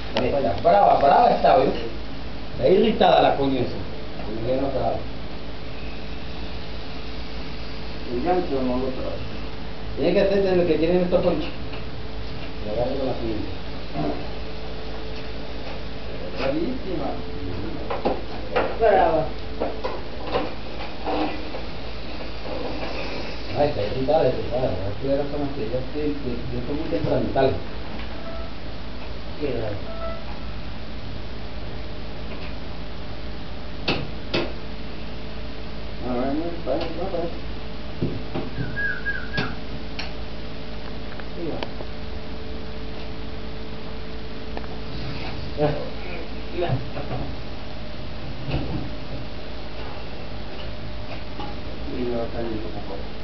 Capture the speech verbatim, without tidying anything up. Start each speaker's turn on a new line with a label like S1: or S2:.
S1: Ahí está, brava, brava está, ¿ves? Está irritada la coño esa. No está. El gancho no lo trae. Tiene que hacer lo que tienen estos conchos. Le agarro con la pinta. Bravísima.
S2: Brava.
S1: Ay, está irritada, irritada. Esto era como que yo estoy, yo estoy muy temperamental.
S2: Qué raro.
S1: No, no, no, está bien, está bien.
S2: Mira.
S1: Y no está bien, poco a poco.